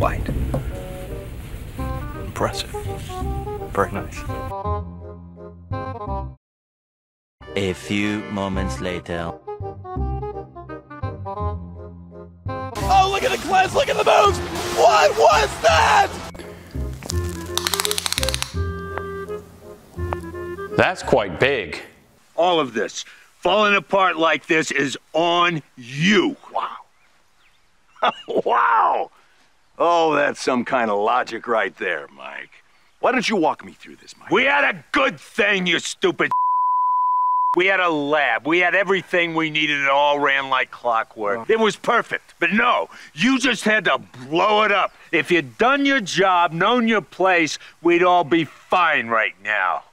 white. Impressive. Very nice. A few moments later. Oh, look at the cleanse, look at the moves! What was that? That's quite big. All of this, falling apart like this, is on you. Wow. Wow. Oh, that's some kind of logic right there, Mike. Why don't you walk me through this, Mike? We had a good thing, you stupid. We had a lab. We had everything we needed. It all ran like clockwork. It was perfect. But no, you just had to blow it up. If you'd done your job, known your place, we'd all be fine right now.